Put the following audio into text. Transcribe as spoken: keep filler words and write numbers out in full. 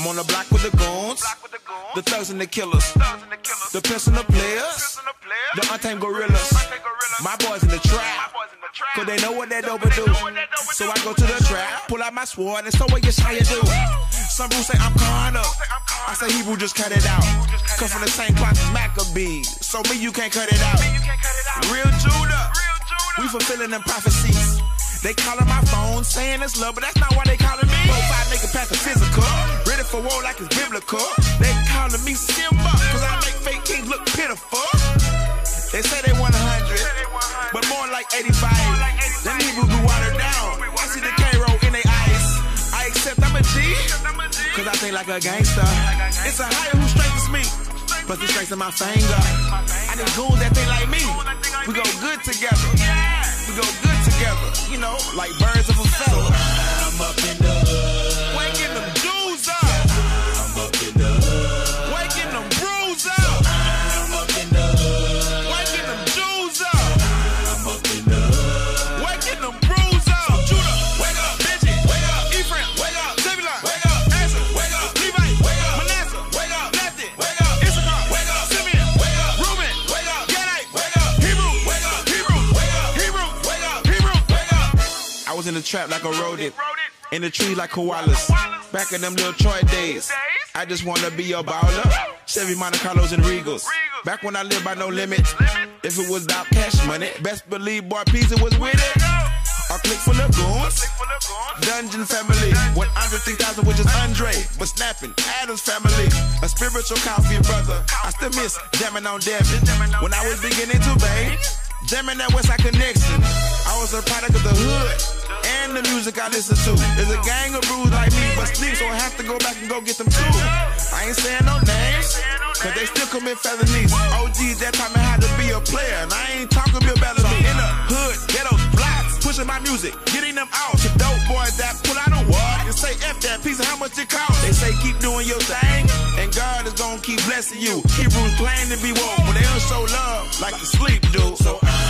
I'm on the block with the goons, the thugs and the killers, the pimps and the players, the untamed gorillas. My boys in the trap, cause they know what that dope do. So I go to the trap, pull out my sword, and so what you say you do. Some people say I'm carnal, I say Hebrew, just cut it out. Come from the same cloth as Maccabees, so me you can't cut it out. Real Judah, we fulfilling them prophecies. They calling my phone, saying it's love, but that's not why they calling me. Four, five, make it past the physical, ready for war like it's biblical. They calling me Simba, cause I make fake kings look pitiful. They say they want a hundred, but more like eighty-five. Them Hebrews be watered down. I see the K-roll in their eyes. I accept I'm a G, cause I think like a gangster. It's a higher who strengthens me, plus he strengthens my finger. I need goons that think like me. We go good together. We go good together, you know, like birds of a feather. I'm up in the hood, waking them Jews up. I'm up in the hood, waking them brews up. I'm up in the hood, waking them Jews up. I'm up in the hood, waking them brews up. So Judah, wake up, Benji, wake up, Ephraim, wake up, Zebulon, wake up, Asa, wake up, Levi, wake up, Manasseh, wake up, Naphtali, wake up, Issachar, wake up, Simeon, wake up, Reuben, wake up, Gadite, wake up, Hebrew, wake up, Hebrew, wake up, Hebrew, wake up, Hebrew, wake up. I was in the trap like a rodent, in the tree like koalas. Back in them little Troy days, I just wanna be a baller. Chevy Monte Carlos and Regals. Back when I lived by no limit. If it was about cash money, best believe Boy Pizza was with it. A clique full of goons, Dungeon family. one hundred three thousand with just Andre, but snapping Adams family. A spiritual coffee brother. I still miss jamming on Devin. When I was beginning to bang, jamming that Westside Connection. I was a product of the hood and the music I listen to. There's a gang of brews like me, but sleep, so I have to go back and go get them too. I ain't saying no names, cause they still commit felonies. O Gs that taught me how to be a player, and I ain't talking Bill Bellamy. In the hood, ghetto blocks, pushing my music, getting them out to dope boys that pull out a wad and say F that piece of how much it costs. They say keep doing your thing, and God is gonna keep blessing you. Hebrews claim to be woke, but they don't show love like the sleep do. So